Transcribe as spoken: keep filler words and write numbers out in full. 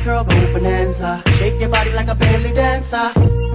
girl, go bonanza. Shake your body like a belly dancer.